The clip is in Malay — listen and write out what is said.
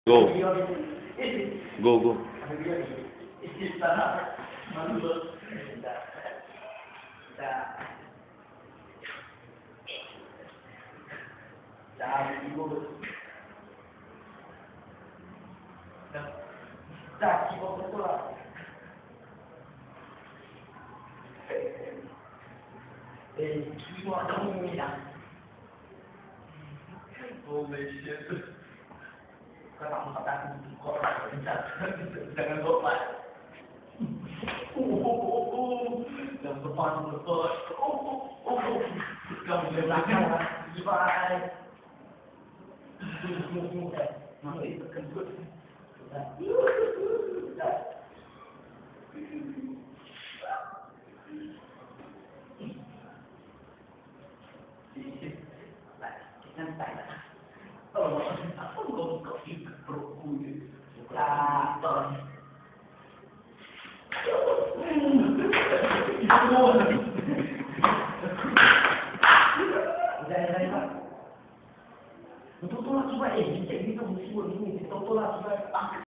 Go. Go, go. Holy shit. Jangan lupa. Jangan lupa untuk kamu di belakang bye. Nanti itu kentut. Betul-betul lah cuba jadi kita mesti buat ini betul-betul lah cuba